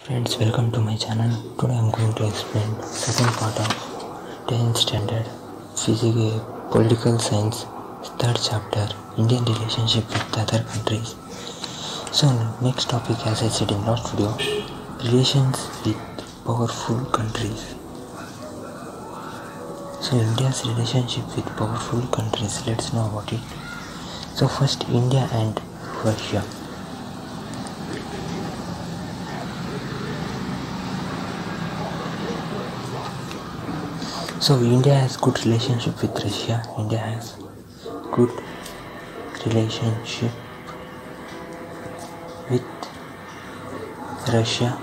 Friends, welcome to my channel. Today I am going to explain second part of 10th standard physics political science third chapter Indian relationship with other countries. So next topic, as I said in last video, relations with powerful countries. So India's relationship with powerful countries, let's know about it. So first, India and Russia. So India has good relationship with Russia. India has good relationship with Russia.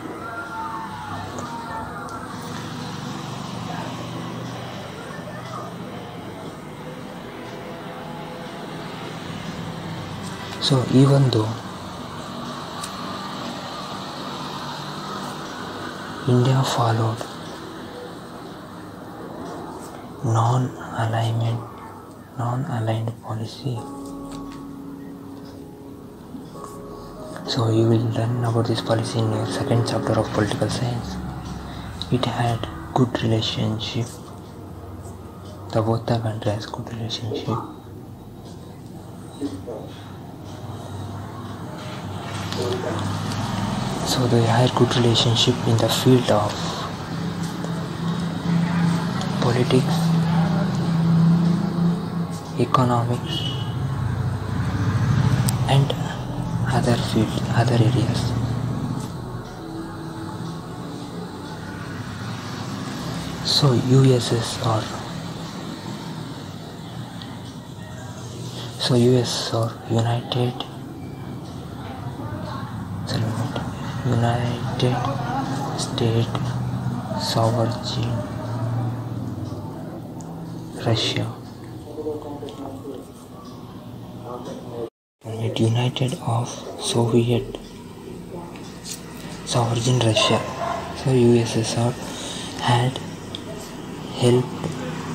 So even though India followed non-aligned policy. So you will learn about this policy in your second chapter of political science. It had good relationship. Both the country has good relationship. So they had good relationship in the field of politics, economics, and other fields, other areas. So USSR. So USSR, United States Sovereign Russia. United of Soviet Sovereign Russia. So USSR had helped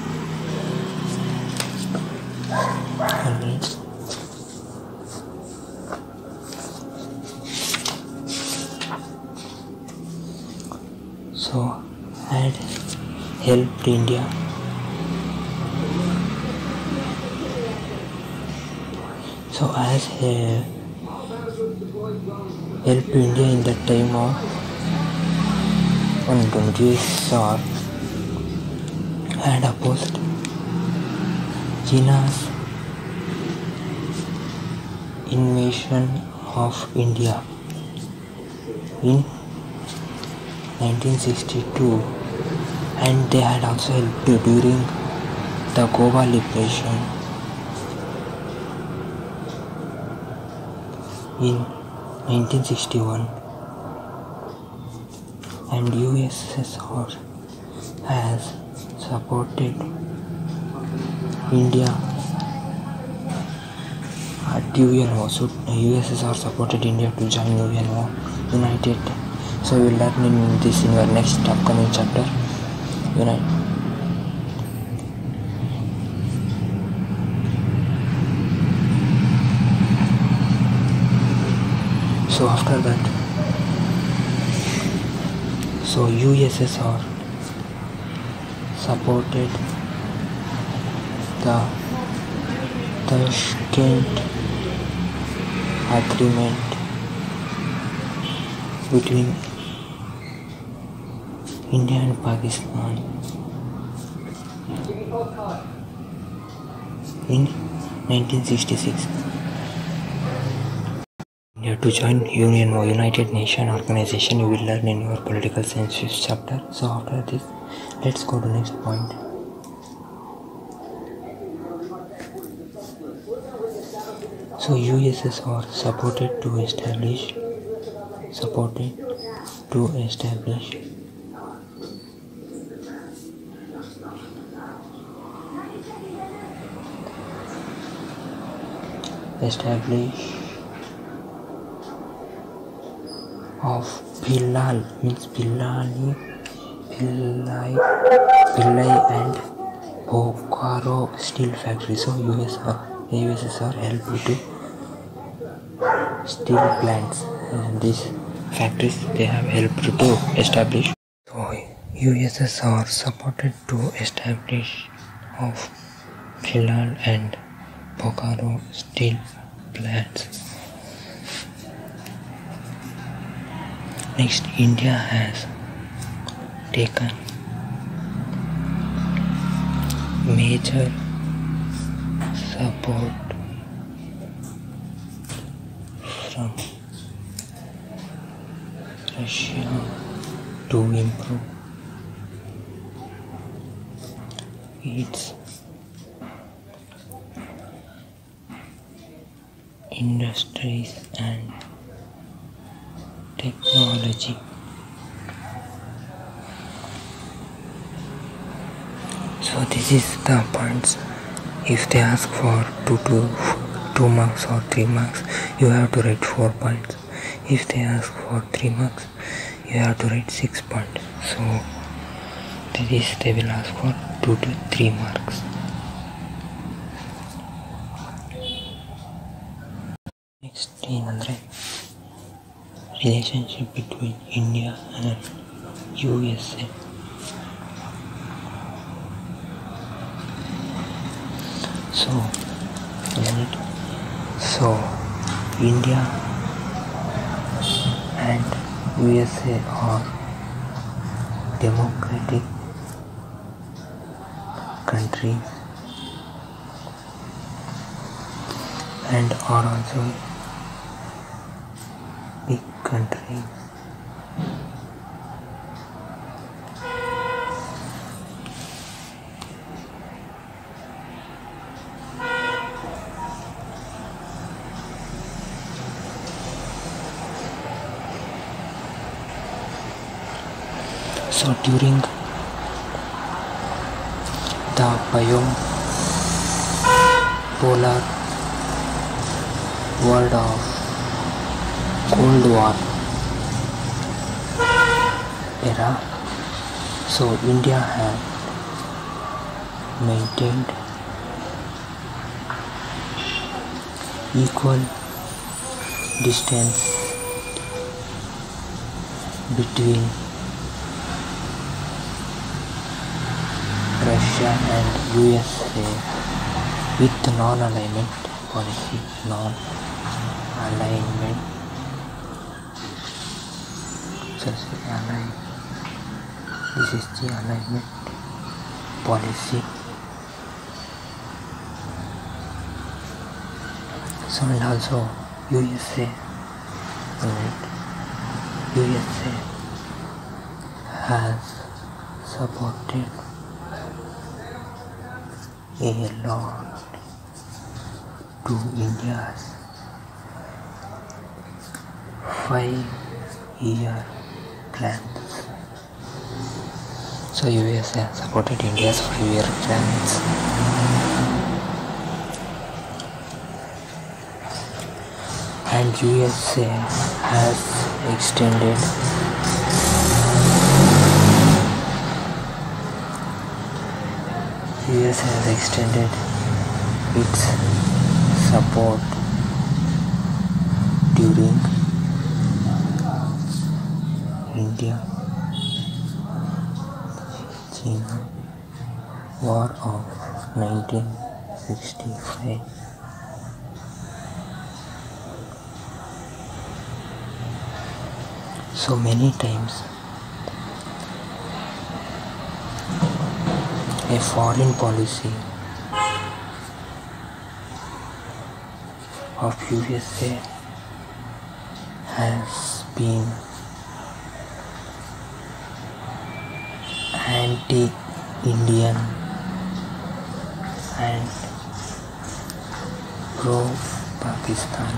India helped India in the time of when USSR had opposed China's invasion of India in 1962, and they had also helped during the Goa liberation in 1961, and USSR has supported India at UNO. So USSR supported India to join UNO, United. So you will learn this in your next upcoming chapter. So after that, so USSR supported the Tashkent Agreement between India and Pakistan in 1966. To join UNO, United Nations Organization, you will learn in your political science chapter. So after this, let's go to next point. So USSR supported to establish of Bhilai and Bokaro steel factory. So USSR helped to steel plants. And this factories they have helped to establish. So USSR supported to establish of Bhilal and Bokaro steel plants. Next, India has taken major support from Russia to improve its industries and technology. So this is the points. If they ask for 2 marks or 3 marks, you have to write 4 points. If they ask for 3 marks, you have to write 6 points. So that is, they will ask for 2 to 3 marks. Next ಏನಂದ್ರೆ relationship between India and USA. So India and USA are democratic countries and are also big countries. So during the bipolar world of Cold War era, so India had maintained equal distance between Russia and USA with non-alignment policy. Non-alignment. This is the alignment policy. So and also USA has supported a lot to India's 5-year plans. So USA has supported India's 5-year plans. And USA has extended its support during India-China War of 1965. So many times a foreign policy of USA has been anti-Indian and pro-Pakistan.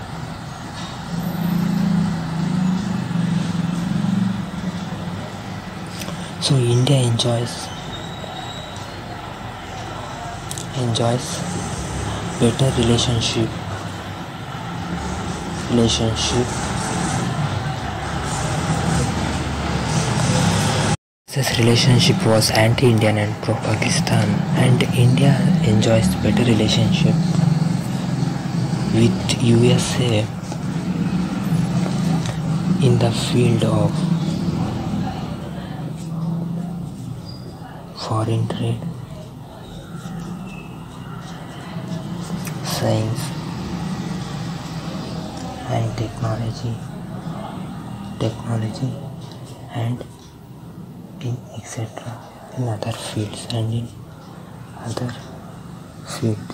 So India enjoys better relationship This relationship was anti-Indian and pro-Pakistan, and India enjoys better relationship with USA in the field of foreign trade, science and technology and in etc. in other fields and in other fields.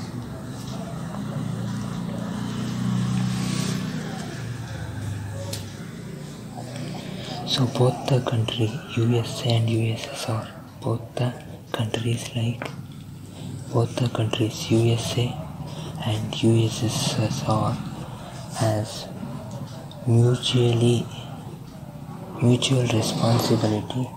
So both the country USA and USSR, both the countries USA and USSR has mutual responsibility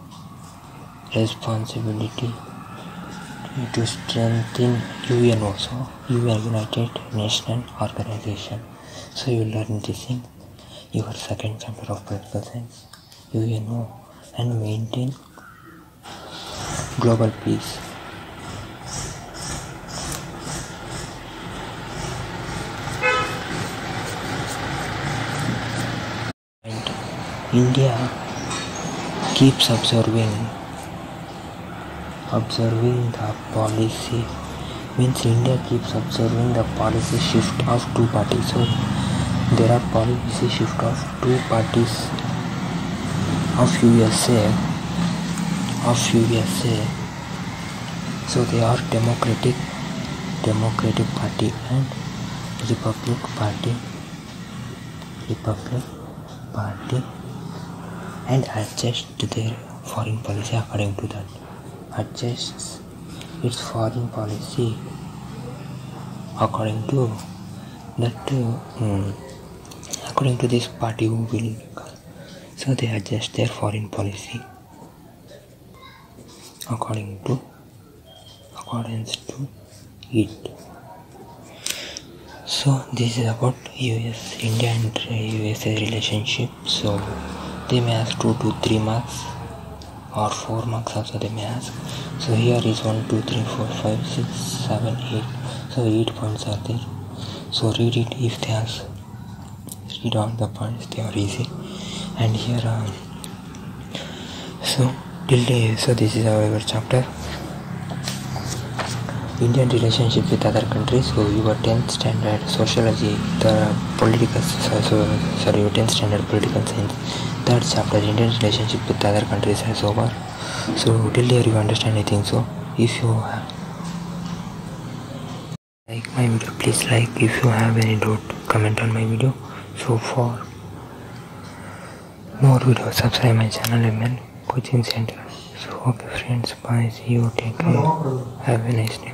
to strengthen UNOSO, United Nations Organization. So you learn this in your second chapter of political science, UNO, and maintain global peace. And India keeps observing the policy, means India keeps observing the policy shift of two parties. So there are policy shift of two parties of USA. So they are Democratic Party and Republic Party, and adjust their foreign policy according to that. Adjusts its foreign policy according to that. According to this party who will, so they adjust their foreign policy accordance to it. So this is about India and USA relationship. So they may ask 2 to 3 marks or 4 marks also they may ask. So here is 1, 2, 3, 4, 5, 6, 7, 8. So 8 points are there. So read it if they ask. Read all the points, they are easy. And here so this is our chapter, Indian relationship with other countries. So your 10th standard sociology, the political, your 10th standard political science, third chapter, Indian relationship with other countries has over. So till here you understand, I think so. If you like my video, please like. If you have any doubt, comment on my video. So for more videos, subscribe my channel, MN Coaching Center. So okay friends, bye, see you, take care, have a nice day.